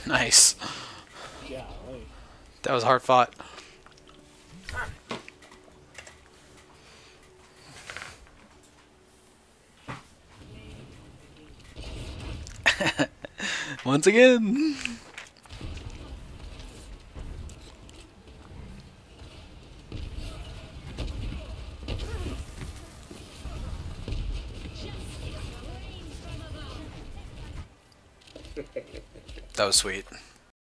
Nice. Yeah, like, That was hard fought. Once again. That was sweet.